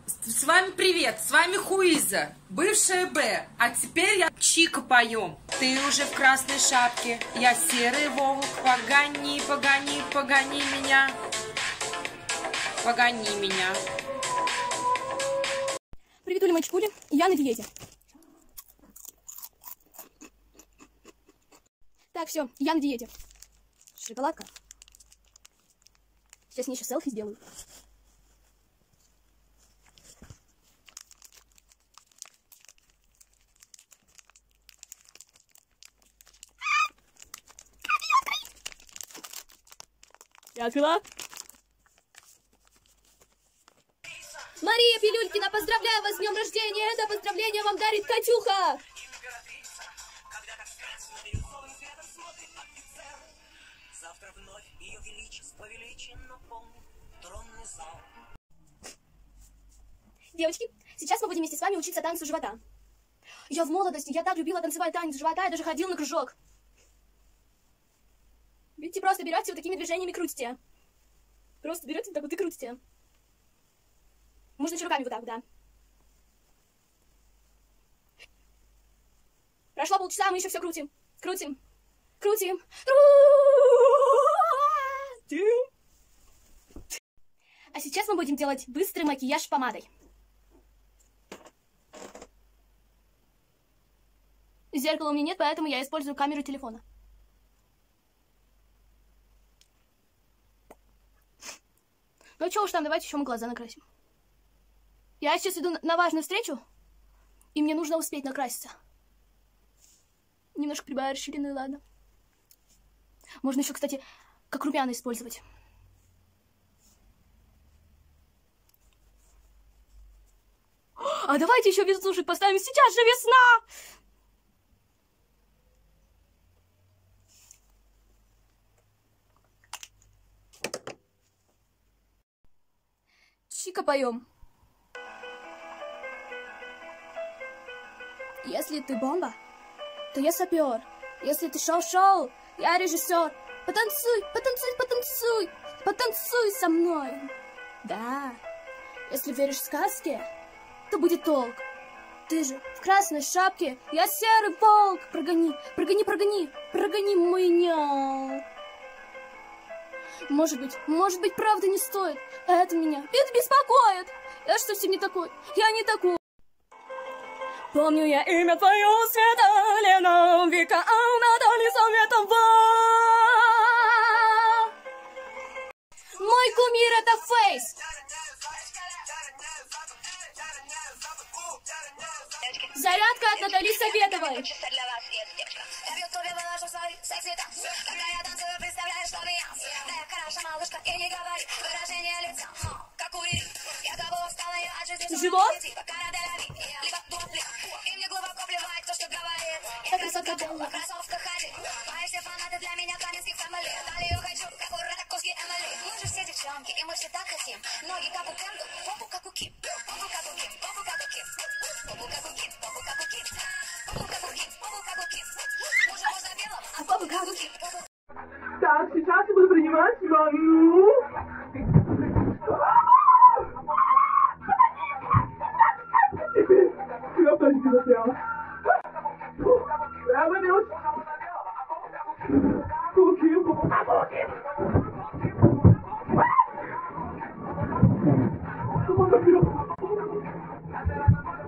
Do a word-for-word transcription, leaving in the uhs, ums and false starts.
С вами привет, с вами Хуиза, бывшая Б, а теперь я Чика поем. Ты уже в красной шапке, я серый волк, погони, погони, погони меня, погони меня. Привет, Уля, мальчикули, я на диете. Так, все, я на диете. Шоколадка. Сейчас мне еще селфи сделаю. Я открыла. Мария Пилюлькина, поздравляю вас с днем рождения. Это поздравление вам дарит Катюха. Завтра вновь ее величество величие наполнит тронный зал. Девочки, сейчас мы будем вместе с вами учиться танцу живота. Я в молодости, я так любила танцевать танец живота, я даже ходила на кружок. Видите, просто берете вот такими движениями крутите. Просто берете вот так вот и крутите. Можно еще руками вот так, да. Прошло полчаса, мы еще все крутим. Крутим. Крутим. Крутим. А сейчас мы будем делать быстрый макияж помадой. Зеркала у меня нет, поэтому я использую камеру телефона. Ну что уж там, давайте еще мы глаза накрасим. Я сейчас иду на важную встречу, и мне нужно успеть накраситься. Немножко прибавить расширенную, ладно. Можно еще, кстати, как румяна использовать. А давайте еще веснушек поставим. Сейчас же весна! Чика поем. Если ты бомба, то я сапер. Если ты шоу-шоу, я режиссер. Потанцуй, потанцуй, потанцуй, потанцуй со мной. Да, если веришь в сказки, то будет толк. Ты же в красной шапке, я серый волк. Прогони, прогони, прогони, прогони меня. Может быть, может быть, правда не стоит. Это меня, это беспокоит. Я что, все не такой? Я не такой. Помню я имя твое, Света Лена, века Натали Советова. Мой кумир это Фейс. Зарядка от Натали Советовой. Живот? И мы все так хотим. Ноги как у Кенду, попу как у Ким. Попу как у Ким, попу как у Ким. Попу как у Ким, попу как у Ким. Попу как у Ким, попу как у Ким. Мужа можно белого, а попу как у Ким. Так, сейчас я буду принимать ванну. Теперь я в точке застряла. Я выбилась. Куки, попу как у Ким. Come on,